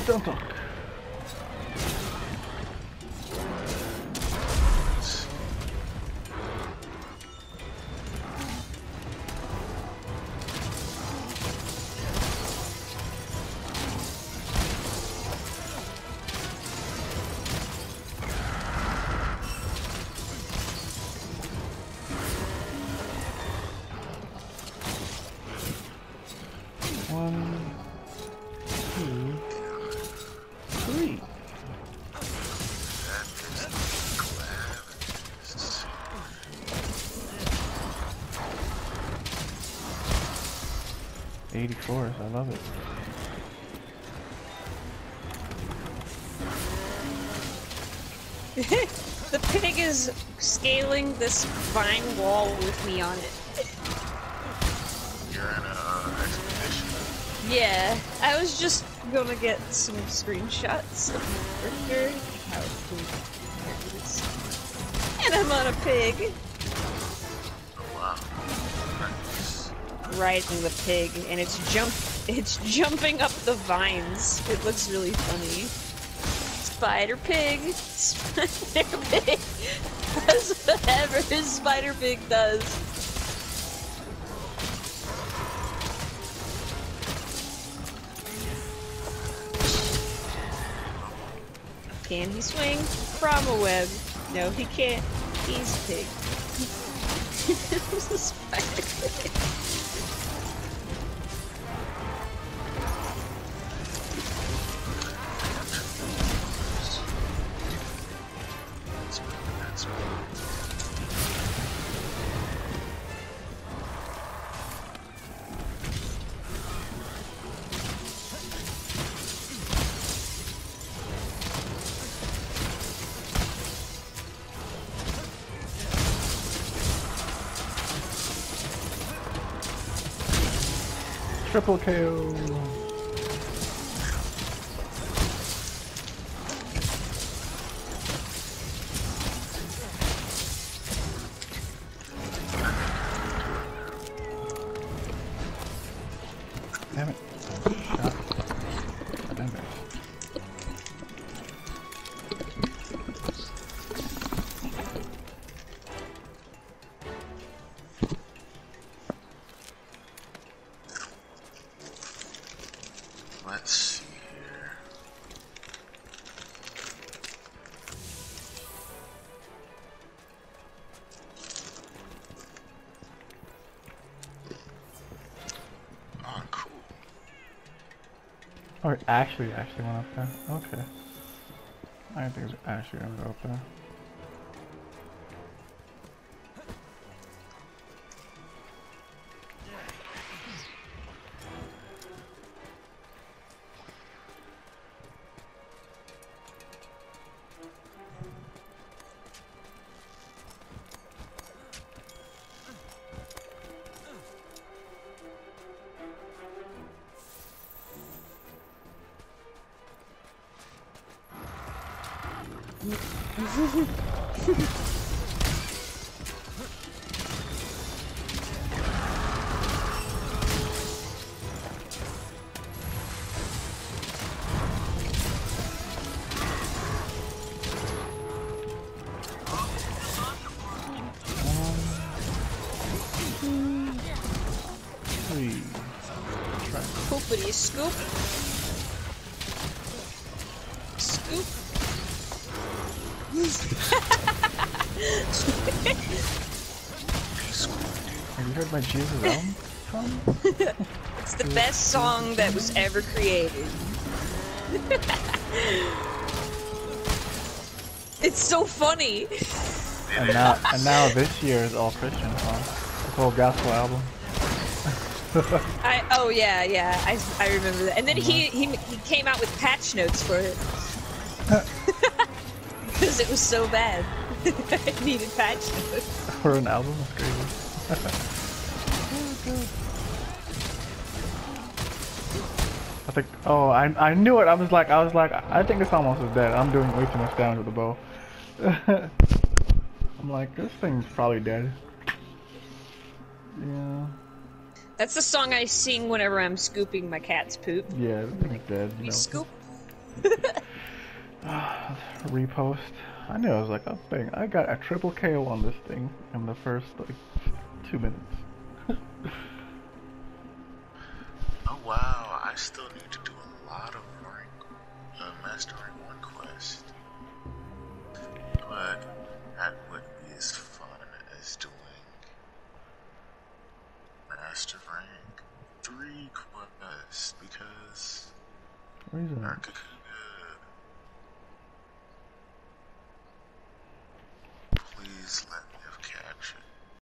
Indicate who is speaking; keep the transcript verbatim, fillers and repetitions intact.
Speaker 1: don't talk. One, two, three. eighty-fours, I love it.
Speaker 2: The pig is scaling this vine wall with me on it.
Speaker 3: You're in a uh, expedition.
Speaker 2: Yeah, I was just gonna get some screenshots of my character, how it is. And I'm on a pig.
Speaker 3: Oh wow. Nice.
Speaker 2: Riding the pig, and it's jump it's jumping up the vines. It looks really funny. Spider pig, spider pig does whatever his spider pig does. Can he swing from a web? No, he can't. He's a pig. It's a spider pig.
Speaker 1: Triple K O. Damn it. Shot. Damn it.
Speaker 3: Let's see here. Oh, cool.
Speaker 1: Oh, it actually, actually went up there. Okay. I didn't think it was actually gonna go up there. Three. Try.
Speaker 2: Poopity scoop. Scoop.
Speaker 1: Have you heard my Jesus album song?
Speaker 2: It's the best song that was ever created. It's so funny.
Speaker 1: And now, and now this year is all Christian songs. The whole gospel album.
Speaker 2: I oh yeah yeah I, I remember that. And then he, he he came out with patch notes for it because it was so bad. It needed patch notes
Speaker 1: For an album, that's crazy. I think. Oh, I I knew it. I was like, I was like, I think this almost is dead. I'm doing way too much damage with the bow. I'm like, this thing's probably dead. Yeah.
Speaker 2: That's the song I sing whenever I'm scooping my cat's poop.
Speaker 1: Yeah, this thing's dead. You
Speaker 2: We
Speaker 1: know.
Speaker 2: scoop.
Speaker 1: Repost. I knew I was like, oh thing. I got a triple K O on this thing in the first like two minutes.
Speaker 3: Oh wow, I still need to do a lot of rank, uh, master rank one quest. But that wouldn't be as fun as doing master rank three quest because
Speaker 1: Where is
Speaker 3: our
Speaker 1: it?
Speaker 3: cocoon